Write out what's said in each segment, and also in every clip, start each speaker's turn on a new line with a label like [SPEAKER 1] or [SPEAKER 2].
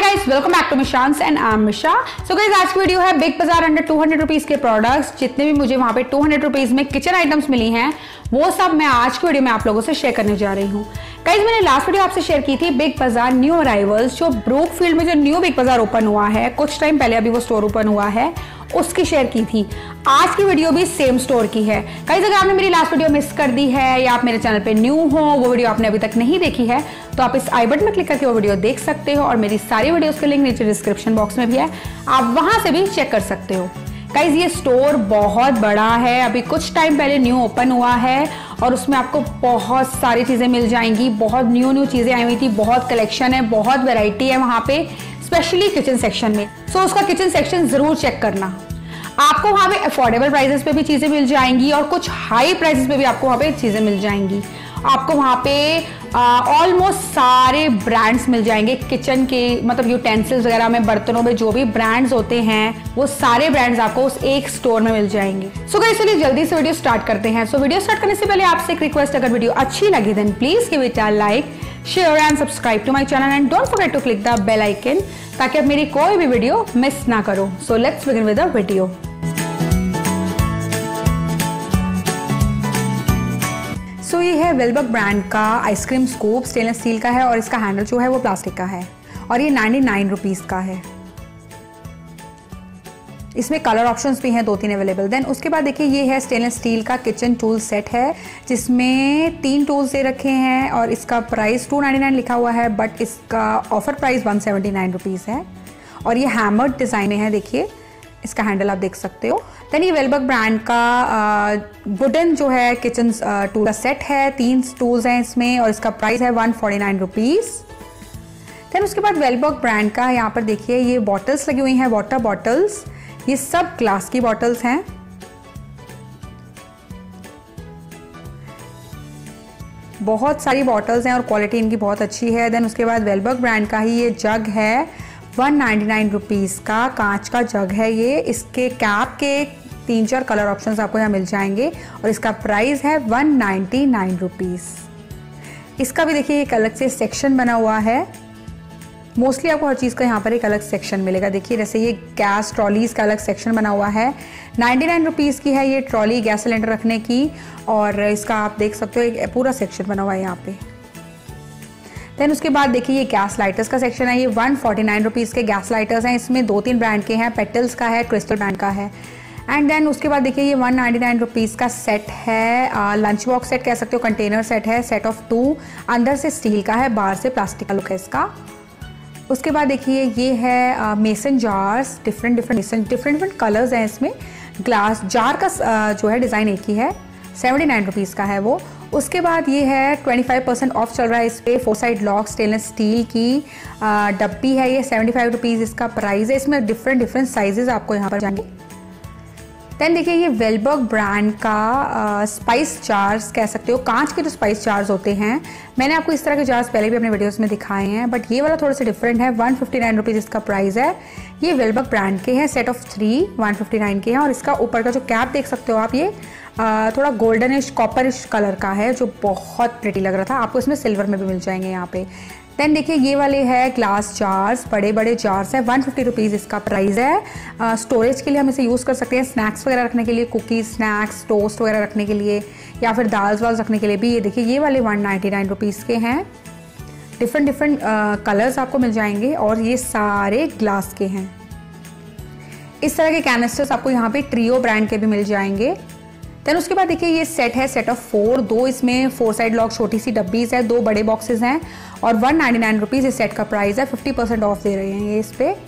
[SPEAKER 1] Guys, welcome back to Mishans and I am Misha. So guys, आज की video है big बाजार अंडर 200 रुपीज के प्रोडक्ट्स। जितने भी मुझे वहां पे 200 रुपीज में किचन आइटम्स मिली हैं वो सब मैं आज की वीडियो में आप लोगों से शेयर करने जा रही हूँ। गाइस, मैंने लास्ट वीडियो आपसे शेयर की थी बिग बाजार न्यू अराइवल्स, जो ब्रूकफील्ड में जो न्यू बिग बाजार ओपन हुआ है, कुछ टाइम पहले अभी वो स्टोर ओपन हुआ है, उसकी शेयर की थी। आज की वीडियो भी सेम स्टोर की है। गाइस, अगर आपने मेरी लास्ट वीडियो मिस कर दी है या आप मेरे चैनल पे न्यू हो, वो वीडियो आपने अभी तक नहीं देखी है, तो आप इस आई बटन में क्लिक करके वो वीडियो देख सकते हो और मेरी सारी वीडियोस के लिंक नीचे डिस्क्रिप्शन बॉक्स में भी है, आप वहां से भी चेक कर सकते हो। गाइस, ये स्टोर बहुत बड़ा है, अभी कुछ टाइम पहले न्यू ओपन हुआ है और उसमें आपको बहुत सारी चीजें मिल जाएंगी। बहुत न्यू चीजें आई हुई थी, बहुत कलेक्शन है, बहुत वैरायटी है वहां पे, स्पेशली किचन सेक्शन में। सो उसका किचन सेक्शन जरूर चेक करना। आपको वहां पे अफोर्डेबल प्राइसेस पे भी चीजें मिल जाएंगी और कुछ हाई प्राइसेस पे भी आपको वहां पे चीजें मिल जाएंगी। आपको वहां पे ऑलमोस्ट सारे ब्रांड्स मिल जाएंगे किचन के, मतलब यूटेंसिल्स वगैरह में, बर्तनों में जो भी ब्रांड्स होते हैं वो सारे ब्रांड्स आपको उस एक स्टोर में मिल जाएंगे। सो गाइस, चलिए जल्दी से वीडियो स्टार्ट करते हैं। सो वीडियो स्टार्ट करने से पहले आपसे एक रिक्वेस्ट, अगर वीडियो अच्छी लगी then please give it a like, share and subscribe to my channel and don't forget to click the bell icon, ताकि आप मेरी कोई भी वीडियो मिस ना करो। So let's begin with the video. So ये है वेलबक ब्रांड का आइसक्रीम स्कूप, स्टेनलेस स्टील का है और इसका हैंडल जो है वो प्लास्टिक का है और ये 99 रुपीज़ का है। इसमें कलर ऑप्शंस भी हैं 2-3 अवेलेबल। देन उसके बाद देखिए, ये है स्टेनलेस स्टील का किचन टूल सेट है, जिसमें 3 टूल्स दे रखे हैं और इसका प्राइस 299 लिखा हुआ है, बट इसका ऑफर प्राइस 179 रुपीज़ है और ये हैमर्ड डिज़ाइन में है। देखिए, इसका हैंडल आप देख सकते हो। देन ये वेलबक ब्रांड का वुडन जो है किचन टूल का सेट है, 3 टूल्स हैं इसमें और इसका प्राइस है 149 रुपीज़। देन उसके बाद वेलबक ब्रांड का यहाँ पर देखिए, ये बॉटल्स लगी हुई हैं, वाटर बॉटल्स, ये सब ग्लास की बॉटल्स हैं। बहुत सारी बॉटल्स हैं और क्वालिटी इनकी बहुत अच्छी है। देन उसके बाद वेलबक ब्रांड का ही ये जग है, 199 रुपीज़ का कांच का जग है ये। इसके कैप के 3-4 कलर ऑप्शंस आपको यहाँ मिल जाएंगे और इसका प्राइस है 199 रुपीज़। इसका भी देखिए एक अलग से सेक्शन बना हुआ है। मोस्टली आपको हर चीज़ का यहाँ पर एक अलग सेक्शन मिलेगा। देखिए, जैसे ये गैस ट्रॉलीज़ का अलग सेक्शन बना हुआ है, 99 रुपीज़ की है ये ट्रॉली गैस सिलेंडर रखने की, और इसका आप देख सकते हो एक पूरा सेक्शन बना हुआ है यहाँ पे। देन उसके बाद देखिए, ये गैस लाइटर्स का सेक्शन है, ये 149 रुपीज़ के गैस लाइटर्स हैं। इसमें 2-3 ब्रांड के हैं, पेटल्स का है, क्रिस्टल ब्रांड का है। एंड देन उसके बाद देखिए, ये 199 रुपीज़ का सेट है, लंच बॉक्स सेट कह सकते हो, कंटेनर सेट है, सेट ऑफ 2, अंदर से स्टील का है, बाहर से प्लास्टिक का लुक है इसका। उसके बाद देखिए, ये है मेसन जार्स, डिफरेंट कलर्स हैं इसमें। ग्लास जार का जो है डिज़ाइन एक ही है, 79 रुपीज़ का है वो। उसके बाद ये है 25% ऑफ चल रहा है इस पर, 4 साइड लॉक स्टेनलेस स्टील की डब्बी है, ये 75 रुपीज़ इसका प्राइस है। इसमें डिफरेंट साइजेस आपको यहाँ पर जाएंगे। देन देखिए, ये वेलबक ब्रांड का स्पाइस जार्स कह सकते हो, कांच के जो स्पाइस जार्स होते हैं। मैंने आपको इस तरह के जार्स पहले भी अपने वीडियोस में दिखाए हैं, बट ये वाला थोड़ा सा डिफरेंट है, 159 रुपीज़ इसका प्राइस है। ये वेलबक ब्रांड के हैं, सेट ऑफ 3 159 के हैं और इसका ऊपर का जो कैप देख सकते हो आप, ये थोड़ा गोल्डनिश कॉपरिश कलर का है, जो बहुत प्रिटी लग रहा था। आपको इसमें सिल्वर में भी मिल जाएंगे यहाँ पे। देन देखिए, ये वाले है ग्लास जार्स, बड़े जार्स है, 150 रुपीज़ इसका प्राइस है। स्टोरेज के लिए हम इसे यूज़ कर सकते हैं, स्नैक्स वगैरह रखने के लिए, कुकीज़, स्नैक्स, टोस्ट वगैरह रखने के लिए, या फिर दाल वाल रखने के लिए भी। ये देखिए, ये वाले 199 रुपीज़ के हैं। डिफरेंट कलर्स आपको मिल जाएंगे और ये सारे ग्लास के हैं। इस तरह के कैनिस्टर्स आपको यहाँ पे ट्रियो ब्रांड के भी मिल जाएंगे। देन उसके बाद देखिए, ये सेट है, सेट ऑफ 4, 2 इसमें 4 साइड लॉक छोटी सी डब्बीज है, 2 बड़े बॉक्सेस हैं और 199 रुपीज़ इस सेट का प्राइस है। 50% ऑफ दे रहे हैं ये इस पे।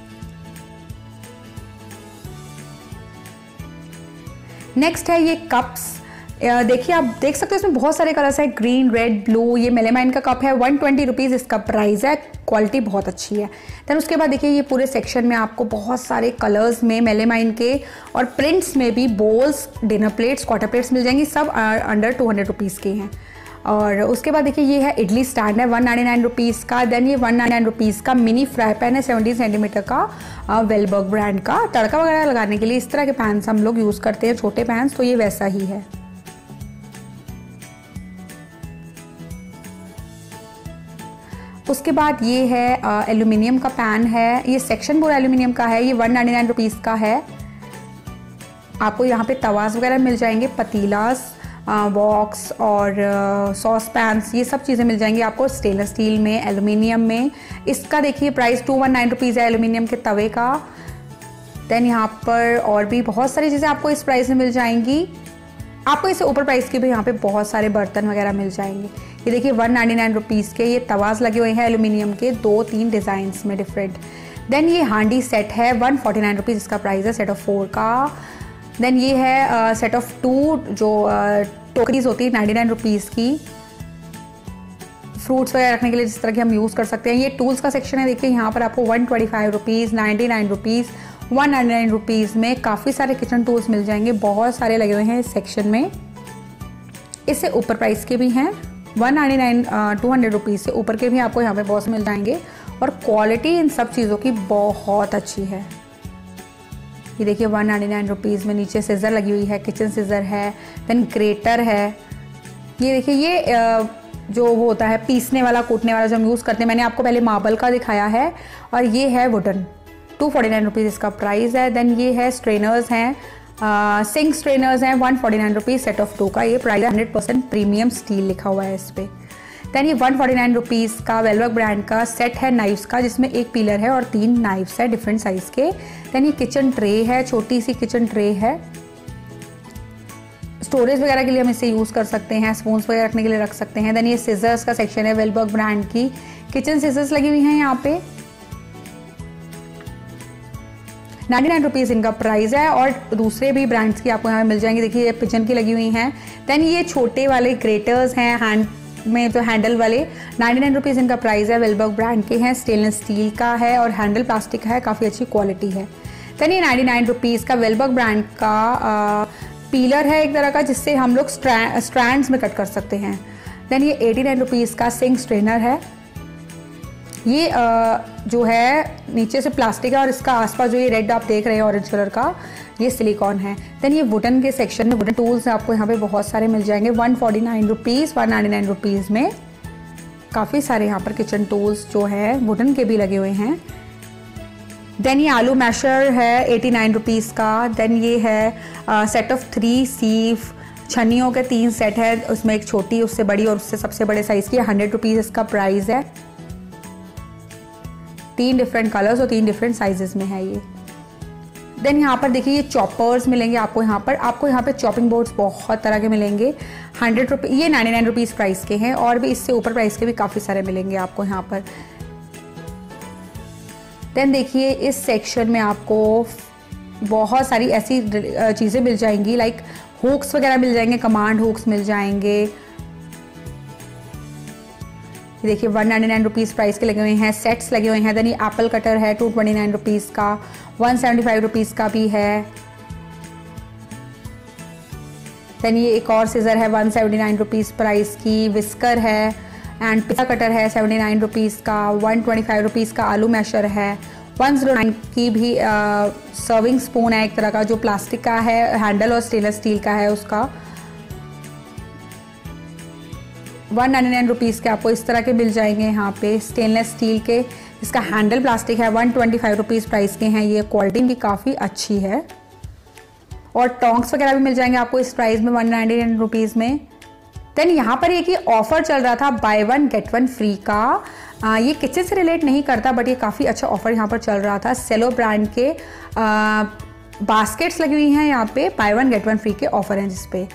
[SPEAKER 1] नेक्स्ट है ये कप्स। देखिए, आप देख सकते हो इसमें बहुत सारे कलर्स हैं, ग्रीन, रेड, ब्लू। ये मेलेमाइन का कप है, 120 रुपीज़ इसका प्राइस है, क्वालिटी बहुत अच्छी है। देन उसके बाद देखिए, ये पूरे सेक्शन में आपको बहुत सारे कलर्स में मेलेमाइन के और प्रिंट्स में भी bowls, dinner plates, quarter plates मिल जाएंगी, सब अंडर 200 रुपीज़ के हैं। और उसके बाद देखिए, ये है इडली स्टैंड है, 199 रुपीज़ का। देन ये 199 रुपीज़ का मिनी फ्राई पैन है, 70 सेंटीमीटर का, वेलबक ब्रांड का। तड़का वगैरह लगाने के लिए इस तरह के पैन्स हम लोग यूज़ करते हैं, छोटे पैन्स, तो ये वैसा ही है। उसके बाद ये है एल्यूमिनियम का पैन है, ये सेक्शन बोर्ड एल्यूमिनियम का है, ये 199 रुपीज़ का है। आपको यहाँ पे तवास वगैरह मिल जाएंगे, पतीलास, वॉक्स और सॉस पैन्स, ये सब चीज़ें मिल जाएंगी आपको स्टेनलेस स्टील में, एल्यूमिनियम में। इसका देखिए प्राइस 219 रुपीज़ है एल्यूमिनियम के तवे का। देन यहाँ पर और भी बहुत सारी चीज़ें आपको इस प्राइस में मिल जाएंगी। आपको इससे ऊपर प्राइस के भी यहाँ पे बहुत सारे बर्तन वगैरह मिल जाएंगे। ये देखिए 199 रुपीज़ के ये तवाज लगे हुए हैं एल्यूमिनियम के, 2-3 डिज़ाइंस में डिफरेंट। देन ये हांडी सेट है 149 रुपीज़ इसका प्राइस है सेट ऑफ 4 का। देन ये है सेट ऑफ 2 जो टोकरीज होती है 99 रुपीज़ की, फ्रूट्स वगैरह रखने के लिए जिस तरह की हम यूज़ कर सकते हैं। ये टूल्स का सेक्शन है, देखिए यहाँ पर आपको 125 रुपीज़, 99 रुपीज़, 199 रुपीज़ में काफ़ी सारे किचन टूल्स मिल जाएंगे, बहुत सारे लगे हुए हैं इस सेक्शन में। इससे ऊपर प्राइस के भी हैं 199 200 रुपीज़ से ऊपर के भी आपको यहाँ पे बहुत मिल जाएंगे और क्वालिटी इन सब चीज़ों की बहुत अच्छी है। ये देखिए 199 रुपीज़ में नीचे सीज़र लगी हुई है, किचन सीज़र है, देन ग्रेटर है। ये देखिए ये जो वो होता है पीसने वाला, कूटने वाला जो हम यूज़ करते हैं, मैंने आपको पहले मार्बल का दिखाया है, और ये है वुडन, 249 रुपीज़ इसका प्राइस है। देन ये है स्ट्रेनर्स हैं, सिंक स्ट्रेनर्स हैं 149 रुपीज़ सेट ऑफ 2 का, ये प्राइस 100% प्रीमियम स्टील लिखा हुआ है इस पर। देन ये 149 रुपीज़ का वेलवर्क ब्रांड का सेट है नाइफ्स का, जिसमें एक पीलर है और 3 नाइफ्स है डिफरेंट साइज़ के। देन ये किचन ट्रे है, छोटी सी किचन ट्रे है, स्टोरेज वगैरह के लिए हम इसे यूज़ कर सकते हैं, स्पून्स वगैरह रखने के लिए रख सकते हैं। देन ये सीजर्स का सेक्शन है, वेलवर्क ब्रांड की किचन सीजर्स लगी हुई हैं यहाँ पे, 99 रुपीज़ इनका प्राइस है, और दूसरे भी ब्रांड्स की आपको यहाँ मिल जाएंगे। देखिए ये पिजन की लगी हुई हैं। देन ये छोटे वाले ग्रेटर्स हैं हैंड में, जो हैंडल वाले, 99 रुपीज़ इनका प्राइस है, वेलवर्क ब्रांड के हैं, स्टेनलेस स्टील का है और हैंडल प्लास्टिक का है, काफ़ी अच्छी क्वालिटी है। देन ये 99 रुपीज़ का वेलवर्क ब्रांड का पीलर है एक तरह का, जिससे हम लोग स्ट्रैंड्स में कट कर सकते हैं। देन ये 89 रुपीज़ का सिंक स्ट्रेनर है, ये जो है नीचे से प्लास्टिक है और इसका आसपास जो ये रेड आप देख रहे हैं ऑरेंज कलर का, ये सिलिकॉन है। देन ये वुडन के सेक्शन में वुडन टूल्स आपको यहाँ पे बहुत सारे मिल जाएंगे, 149 रुपीज़, 199 रुपीज़ में काफ़ी सारे यहाँ पर किचन टूल्स जो है वुडन के भी लगे हुए हैं। देन ये आलू मैशर है 89 रुपीज़ का। देन ये है सेट ऑफ 3 सीफ छन्नियों के 3 सेट है, उसमें एक छोटी, उससे बड़ी और उससे सबसे बड़े साइज़ की, 100 रुपीज़ इसका प्राइस है। 3 डिफरेंट कलर्स और 3 डिफरेंट साइजेस में है ये। देन यहाँ पर देखिए ये चॉपर्स मिलेंगे आपको यहाँ पे चॉपिंग बोर्ड्स बहुत तरह के मिलेंगे, 100 रुपीज़, ये 99 रुपीज़ प्राइस के हैं, और भी इससे ऊपर प्राइस के भी काफ़ी सारे मिलेंगे आपको यहाँ पर। देन देखिए इस सेक्शन में आपको बहुत सारी ऐसी चीज़ें मिल जाएंगी, लाइक हुक्स वगैरह मिल जाएंगे, कमांड हुक्स मिल जाएंगे। देखिए 199 रुपीज़ प्राइस के लगे हुए हैं, सेट्स लगे हुए हैं। देन ये एप्पल कटर है 229 रुपीज़ का, 175 रुपीज़ का भी है। देन ये एक और सीजर है 179 रुपीज़ प्राइस की, विस्कर है, एंड पिज़्ज़ा कटर है 79 रुपीज़ का, 125 रुपीज़ का आलू मैशर है, 109 की भी सर्विंग स्पून है एक तरह का, जो प्लास्टिक का है, हैंडल और स्टेनलेस स्टील का है उसका, 199 रुपीज़ के आपको इस तरह के मिल जाएंगे यहाँ पे, स्टेनलेस स्टील के, इसका हैंडल प्लास्टिक है, 125 रुपीज़ प्राइस के हैं। ये क्वालिटी भी काफ़ी अच्छी है, और टोंक्स वगैरह भी मिल जाएंगे आपको इस प्राइस में 199 रुपीज़ में। देन यहाँ पर एक ऑफर चल रहा था बाय 1 गेट 1 फ्री का, ये किचन से रिलेट नहीं करता, बट ये काफ़ी अच्छा ऑफर यहाँ पर चल रहा था। सेलो ब्रांड के बास्केट्स लगी हुई हैं यहाँ पे, बाय 1 गेट 1 फ्री के ऑफर हैं जिसपे।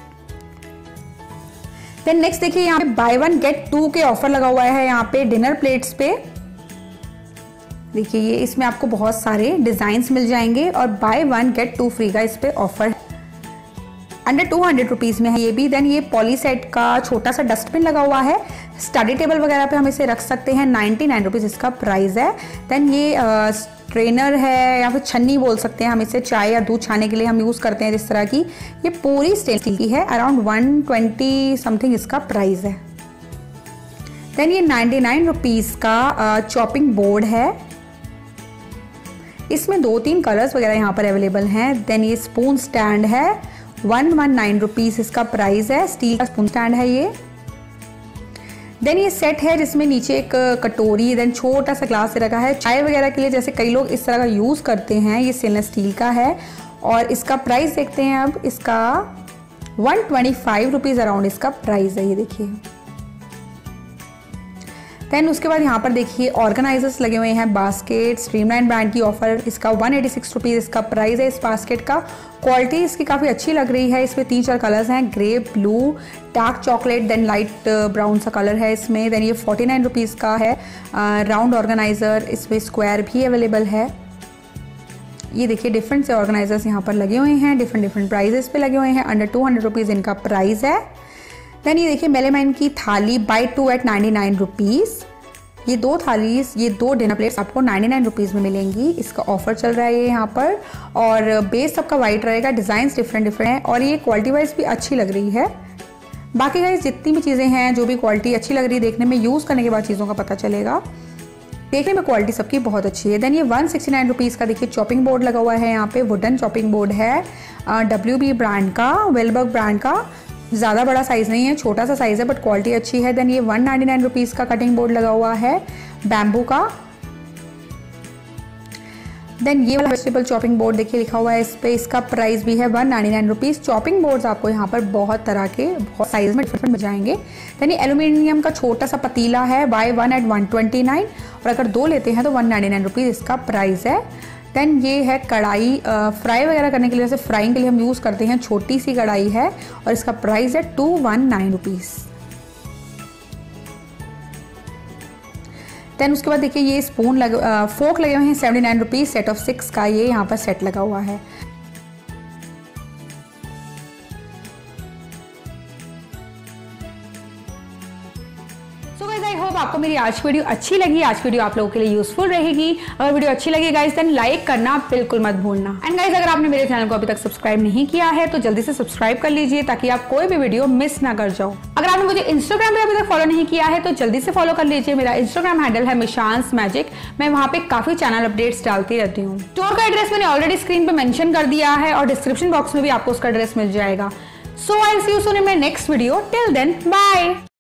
[SPEAKER 1] देन नेक्स्ट देखिए यहाँ पे बाय 1 गेट 2 के ऑफर लगा हुआ है यहाँ पे डिनर प्लेट्स पे। देखिए ये इसमें आपको बहुत सारे डिजाइन्स मिल जाएंगे, और बाय 1 गेट 2 फ्री का इस पे ऑफर अंडर 200 रुपीज़ में है ये भी। देन ये पॉलीसेट का छोटा सा डस्टबिन लगा हुआ है, स्टडी टेबल वगैरह पे हम इसे रख सकते हैं, 99 रुपीज़ इसका प्राइस है। देन ये स्ट्रेनर है, या फिर छन्नी बोल सकते हैं हम इसे, चाय या दूध छाने के लिए हम यूज़ करते हैं जिस तरह की, ये पूरी स्टेनलेस स्टील की है, अराउंड 120 समथिंग इसका प्राइस है। देन ये 99 रुपीज़ का चॉपिंग बोर्ड है, इसमें 2-3 कलर्स वगैरह यहाँ पर अवेलेबल हैं। देन ये स्पून स्टैंड है, 119 रुपीज़ इसका प्राइस है, स्टील का स्पून स्टैंड है ये। देन ये सेट है जिसमें नीचे एक कटोरी, देन छोटा सा ग्लास रखा है चाय वगैरह के लिए, जैसे कई लोग इस तरह का यूज़ करते हैं। ये स्टेनलेस स्टील का है और इसका प्राइस देखते हैं अब। इसका 125 रुपीज़ अराउंड इसका प्राइस है, ये देखिए। देन उसके बाद यहाँ पर देखिए ऑर्गेनाइजर्स लगे हुए हैं, बास्केट, स्ट्रीमलाइन ब्रांड की ऑफर, इसका 186 रुपीज़ इसका प्राइस है इस बास्केट का। क्वालिटी इसकी काफ़ी अच्छी लग रही है। इसमें 3-4 कलर्स हैं, grey, blue, dark chocolate, then light brown सा कलर है इसमें। देन ये 49 रुपीज़ का है राउंड ऑर्गेनाइज़र, इसमें स्क्वायर भी अवेलेबल है। ये देखिए डिफरेंट से ऑर्गेनाइजर्स यहाँ पर लगे हुए हैं, डिफरेंट प्राइजेस पे लगे हुए हैं। अंडर 200 रुपीज़ इनका प्राइस है। देन ये देखिए मेलेमाइन की थाली बाय 2 एट 99 रुपीज़। ये 2 थाली, ये 2 डिनर प्लेट्स आपको 99 रुपीज़ में मिलेंगी। इसका ऑफर चल रहा है ये यहाँ पर, और बेस सबका वाइट रहेगा, डिज़ाइंस डिफरेंट है और ये क्वालिटी वाइज भी अच्छी लग रही है। बाकी गाइस जितनी भी चीज़ें हैं, जो भी क्वालिटी अच्छी लग रही है देखने में, यूज़ करने के बाद चीज़ों का पता चलेगा। देखने में क्वालिटी सबकी बहुत अच्छी है। देन ये 169 रुपीज़ का देखिए चॉपिंग बोर्ड लगा हुआ है यहाँ पे, वुडन चॉपिंग बोर्ड है WB ब्रांड का, वेलबर्ग ब्रांड का। ज़्यादा बड़ा साइज़ नहीं है, छोटा सा साइज़ है, बट क्वालिटी अच्छी है। देन ये 199 रुपीज़ का कटिंग बोर्ड लगा हुआ है बैम्बू का। देन ये वाला वेजिटेबल चॉपिंग बोर्ड देखिए लिखा हुआ है इस पर, इसका प्राइस भी है 199 रुपीज़। चॉपिंग बोर्ड्स आपको यहाँ पर बहुत तरह के, बहुत साइज में डिफरेंट मिल जाएंगे। देन ये एल्यूमिनियम का छोटा सा पतीला है, बाय 1 एट 129, और अगर 2 लेते हैं तो 199 रुपीज़ इसका प्राइस है। देन ये है कढ़ाई, फ्राई वगैरह करने के लिए, जैसे फ्राइंग के लिए हम यूज़ करते हैं, छोटी सी कढ़ाई है और इसका प्राइस है 219 रुपीज़। देन उसके बाद देखिए ये स्पून फोक लगे हुए हैं 79 रुपीज़, सेट ऑफ 6 का ये यहाँ पर सेट लगा हुआ है। सो गाइस आई होप आपको मेरी आज की वीडियो अच्छी लगी। आज की वीडियो आप लोगों के लिए यूजफुल रहेगी। अगर वीडियो अच्छी लगी गाइस देन लाइक करना बिल्कुल मत भूलना। एंड गाइस अगर आपने मेरे चैनल को अभी तक सब्सक्राइब नहीं किया है तो जल्दी से सब्सक्राइब कर लीजिए ताकि आप कोई भी वीडियो मिस ना कर जाओ। अगर आपने मुझे इंस्टाग्राम पे अभी तक फॉलो नहीं किया है तो जल्दी से फॉलो कर लीजिए। मेरा इंस्टाग्राम हैंडल है मिशांस मैजिक। मैं वहाँ पे काफी चैनल अपडेट्स डालती रहती हूँ। स्टोर का एड्रेस मैंने ऑलरेडी स्क्रीन पे मेंशन कर दिया है और डिस्क्रिप्शन बॉक्स में भी आपको उसका एड्रेस मिल जाएगा। So I will see you soon in my next video. Till then bye.